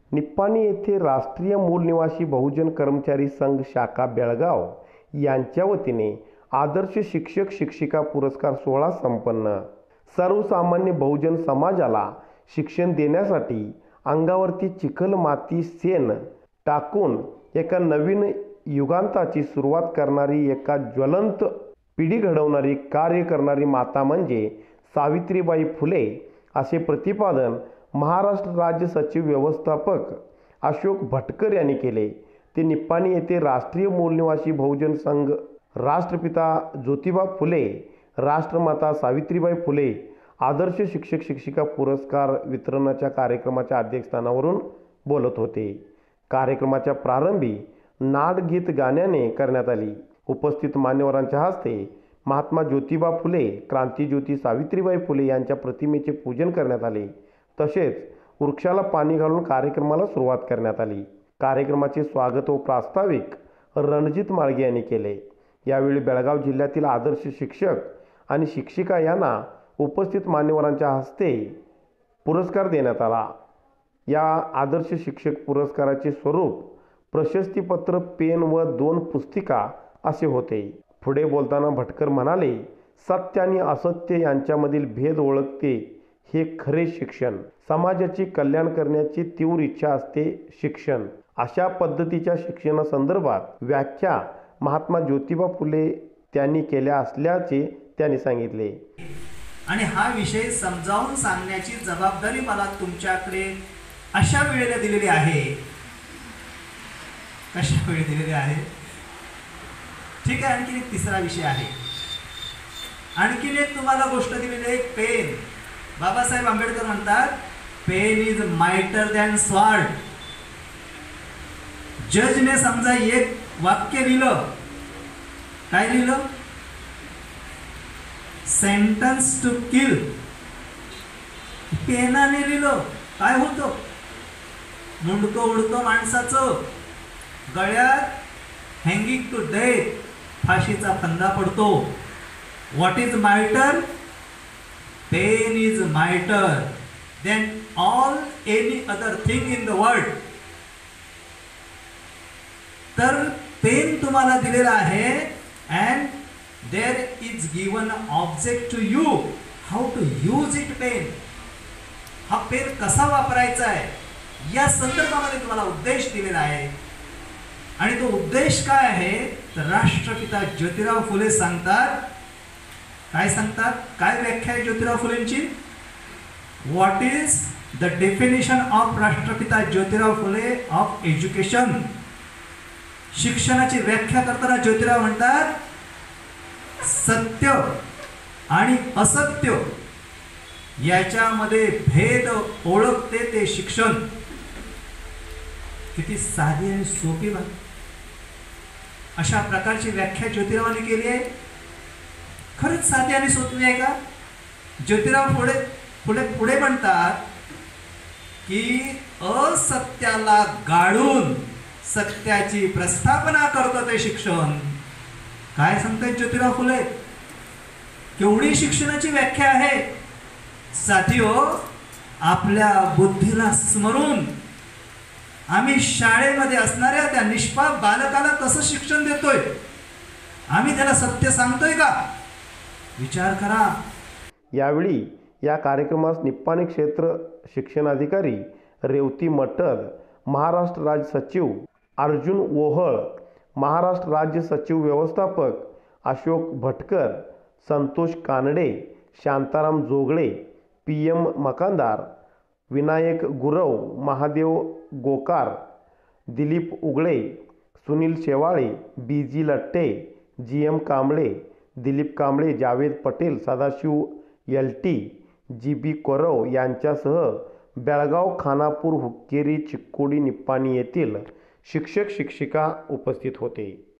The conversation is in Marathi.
निप्पाणी येथे राष्ट्रीय मूल निवासी बहुजन कर्मचारी संघ शाखा बेळगाव यांच्या वतीने आदर्श शिक्षक शिक्षिका पुरस्कार सोहळा संपन्न. सर्वसामान्य बहुजन समाजाला शिक्षण देण्यासाठी अंगावरती चिखल माती शेण टाकून एका नवीन युगांताची सुरुवात करणारी, एका ज्वलंत पिढी घडवणारी कार्य करणारी माता म्हणजे सावित्रीबाई फुले, असे प्रतिपादन महाराष्ट्र राज्य सचिव व्यवस्थापक अशोक भटकर यांनी केले. ते निप्पाणी येथे राष्ट्रीय मूलनिवासी बहुजन संघ, राष्ट्रपिता ज्योतिबा फुले, राष्ट्रमाता सावित्रीबाई फुले आदर्श शिक्षक शिक्षिका पुरस्कार वितरणाच्या कार्यक्रमाच्या अध्यक्षस्थानावरून बोलत होते. कार्यक्रमाच्या प्रारंभी नाटगीत गाण्याने करण्यात आली. उपस्थित मान्यवरांच्या हस्ते महात्मा ज्योतिबा फुले, क्रांतीज्योती सावित्रीबाई फुले यांच्या प्रतिमेचे पूजन करण्यात आले. तसेच वृक्षाला पाणी घालून कार्यक्रमाला सुरुवात करण्यात आली. कार्यक्रमाचे स्वागत व प्रास्ताविक रणजित माळगे यांनी केले. यावेळी बेळगाव जिल्ह्यातील आदर्श शिक्षक आणि शिक्षिका यांना उपस्थित मान्यवरांच्या हस्ते पुरस्कार देण्यात आला. या आदर्श शिक्षक पुरस्काराचे स्वरूप प्रशस्तीपत्र, पेन व 2 पुस्तिका असे होते. पुढे बोलताना भटकर म्हणाले, सत्य आणि असत्य यांच्यामधील भेद ओळखते हे खरे शिक्षण. समाजाचे कल्याण करण्याची तीव्र इच्छा असते शिक्षण. अशा पद्धतीच्या शिक्षणासंदर्भात व्याख्या महात्मा ज्योतिबा फुले त्यांनी केल्या असल्याचे त्यांनी सांगितले. आणि हा विषय समजावून सांगण्याची जबाबदारी मला तुमच्याकडे अशा वेळेला दिलेली आहे. कशा वेळी दिलेली आहे? ठीक आहे. आणखी एक तिसरा विषय आहे. आणखीन एक तुम्हाला गोष्ट दिलेली आहे, पेन. बाबासाहेब आंबेडकर म्हणतात, pen is mightier than sword. जजने समजा एक वाक्य लिहिलं, काय लिहिलं? Sentence to kill. पेनाने लिहिलं, काय होतं? मुंडकं उडतं माणसाचं, गळ्यात हँगिंग टू डेथ, फाशीचा फंदा पडतो. What is mightier? Pen is mightier than all any other thing in the world. तर पेन तुम्हाला दिलेला आहे and there is given object to you, how to use it. Pen, हा पेन कसा वापरायचा आहे या संदर्भामध्ये तुम्हाला उद्देश दिलेला आहे. आणि तो उद्देश काय आहे तर राष्ट्रपिता ज्योतिराव फुले सांगतात. काय सांगतात? काय व्याख्या आहे ज्योतिराव फुलेंची? What is the definition of राष्ट्रपिता ज्योतिराव फुले ऑफ एज्युकेशन. शिक्षणाची व्याख्या करताना ज्योतिराव म्हणतात, सत्य आणि असत्य याच्यामध्ये भेद ओळखते ते शिक्षण. किती साधी आणि सोपी बात. अशा प्रकारची व्याख्या ज्योतिरावांनी केली आहे. खरंच साधी आणि सोपी आहे का? ज्योतिराव पुढे म्हणतात की असत्याला गाळून सत्याची प्रस्थापना करतं ते शिक्षण. काय सांगतात ज्योतिराव फुले? केवढी शिक्षणाची व्याख्या आहे. साथियो, आपल्या बुद्धीला स्मरून आम्ही शाळेमध्ये असणाऱ्या त्या निष्पाप बालकाला कसं शिक्षण देतोय? आम्ही त्याला सत्य सांगतोय का? विचार करा. यावेळी या कार्यक्रमास निप्पाणी क्षेत्र शिक्षणाधिकारी रेवती मटद, महाराष्ट्र राज्य सचिव अर्जुन ओहळ, महाराष्ट्र राज्य सचिव व्यवस्थापक अशोक भटकर, संतोष कानडे, शांताराम जोगळे, PM मकानदार, विनायक गुरव, महादेव गोकार, दिलीप उगळे, सुनील शेवाळे, BG लट्टे, GM Kamble, Dilip Kamble, Javed Patel, Sadashiv LT, GB Kaurav यांच्यासह बेळगाव, खानापूर, हुक्केरी, चिक्कोडी, निप्पाणी येथील शिक्षक शिक्षिका उपस्थित होते.